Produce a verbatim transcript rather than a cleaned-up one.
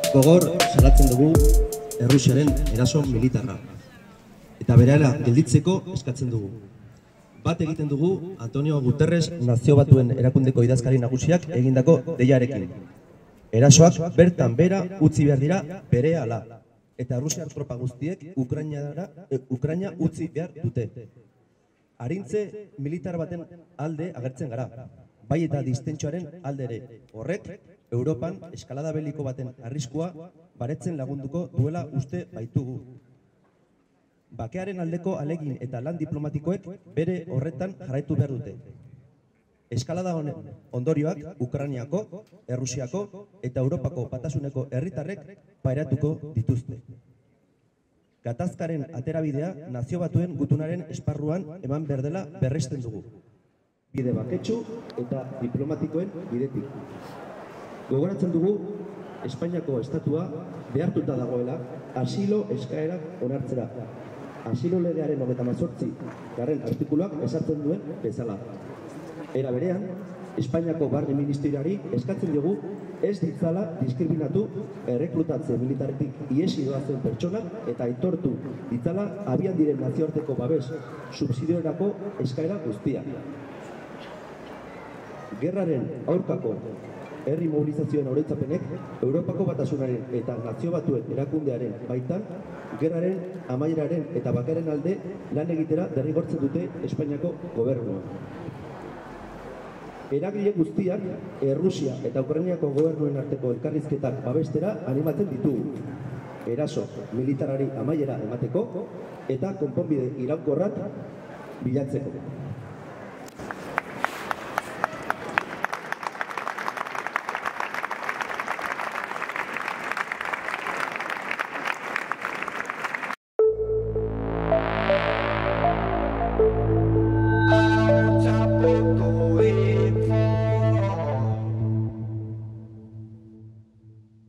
Gogor salatzen dugu Errusiaren eraso militarra. Eta berehala gelditzeko eskatzen dugu. Bat egiten dugu Antonio Guterres Nazio Batuen erakundeko idazkari nagusiak egindako deiarekin. Erasoak bertan bera utzi behar dira berehala. Eta Errusiar tropa guztiek Ukraina utzi behar dute. Arintze militar baten alde agertzen gara. Bai eta distentsioaren alde ere. Horrek, Europan eskalada beliko baten arriskua baretzen lagunduko duela uste baitugu. Bakearen aldeko alegin eta lan diplomatikoek bere horretan jarraitu behar dute. Eskalada honen ondorioak Ukrainiako, Errusiako eta Europako batasuneko herritarrek pairatuko dituzte. Gatazkaren aterabidea Nazio Batuen gutunaren esparruan eman behar dela berresten dugu. Bide baketsu eta diplomatikoen bidetik. Gogoratzen dugu Espainiako estatua behartuta dagoela asilo eskaerak onartzera. Asilo legearen hogeita hemezortzi garren artikuluak ezartzen duen bezala. Era berean, Espainiako barne ministerioari eskatzen dugu ez ditzala diskriminatu erreklutatze militaretik iesi doazen pertsonak eta aitortu ditzala abian diren nazioarteko babes subsidiorako eskaera guztia. Gerraren aurkako herri mobilizazioen oroitzapenek Europako Batasunaren eta Nazio Batuen erakundearen baitan gerraren amaieraren eta bakearen alde lan egitera derrigortzen dute Espainiako gobernua. Eragile guztiak Errusia eta Ukrainiako gobernuen arteko elkarrizketak babestera animatzen ditugu. Eraso militarari amaiera emateko eta konponbide iraunkorrak bilatzeko.